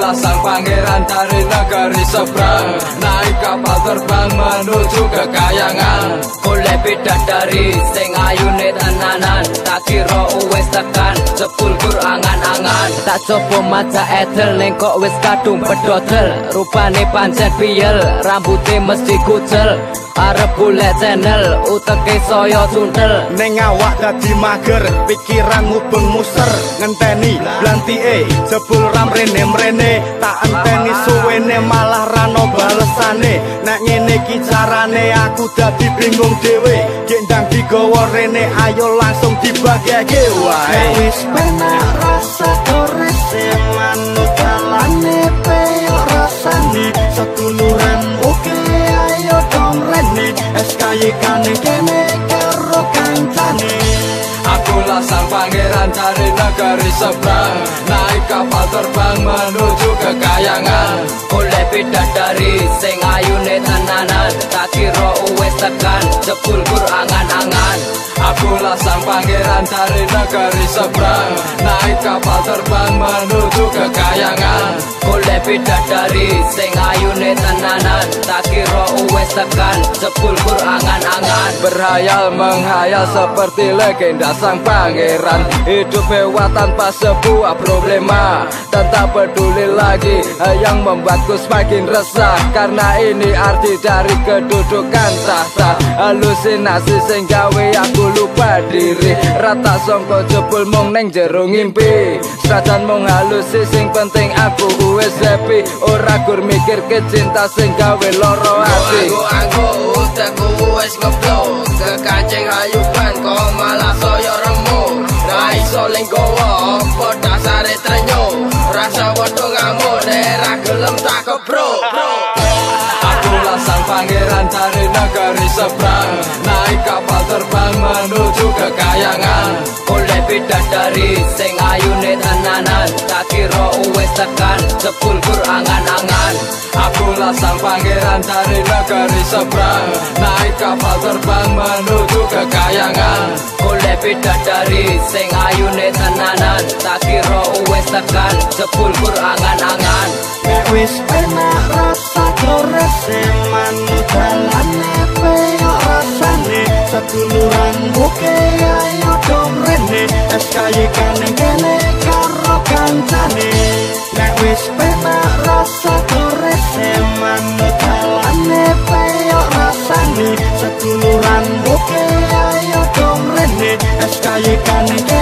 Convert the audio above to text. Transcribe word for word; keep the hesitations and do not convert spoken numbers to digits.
Akulah sang pangeran dari negeri seberang, naik kapal terbang menuju ke kayangan. Oleh bidadari sing ayune tenanan, tak kira wis tekan jebul angan-angan. Tak coba maca edel ning kok wis kadung pedodel. Rupane pancen piyel, rambute mesti kucel. Arep golek channel, uteke saya tuntel. Ning awak dadi mager, pikiran mubeng muser. Ngenteni blantike jebul ram rene-mrene, tak enteni suwene malah rano balesane. Nek ngene iki carane aku dadi bingung dhewe. Gek ndang digawa rene, ayo langsung dibageke wae. Wis penak rasa korese manut dalane peyo rasane seduluran oke ayo dong rene S K Y K ning kene karo kancane. Akulah sang pangeran dari negeri seberang, naik kapal terbang menuju ke kayangan. Oleh bidadari sing ayune tenanan, tak kira wis tekan jebul angan-angan. Akulah sang pangeran dari negeri seberang, naik kapal terbang menuju ke kayangan. Oleh bidadari sing ayune tenanan, tak kira wis tekan jebul angan-angan. Berhayal menghayal seperti legenda sang pangeran, hidup mewah tanpa sebuah problema. Dan tak peduli lagi yang membuatku semakin resah, karena ini arti dari kedudukan tahta. Halusinasi sing gawe aku lupa diri, rata songko jebul mung neng jero ngimpi. Senajan mung halusi sing penting aku wis happy, ora gur mikir ke cinta sing gawe loro ati. Aku aku utekku wis ngeblok, kekancing hayuban kok malah saya remuk. Ra iso linggowo apa dasare trenyo, rasa wedhus ngamuk nek ra gelem tak kebrok. Akulah sang pangeran dari negeri seberang, naik kapal terbang menuju ke kayangan. Oleh bidadari sing ayune tenanan, tak kira wis tekan jebul angan-angan. Akulah sang pangeran dari negeri seberang, naik kapal terbang menuju ke kayangan. Oleh bidadari sing ayune tenanan, tak kira wis tekan jebul angan-angan. Nek wis penak rasa korese manut dalane peyo rasane seduluran oke ayo dong rene S K Y K ning kene karo kancane. Nek wis penak rasa korese manut dalane peyo rasane seduluran oke ayo dong rene S K Y K ning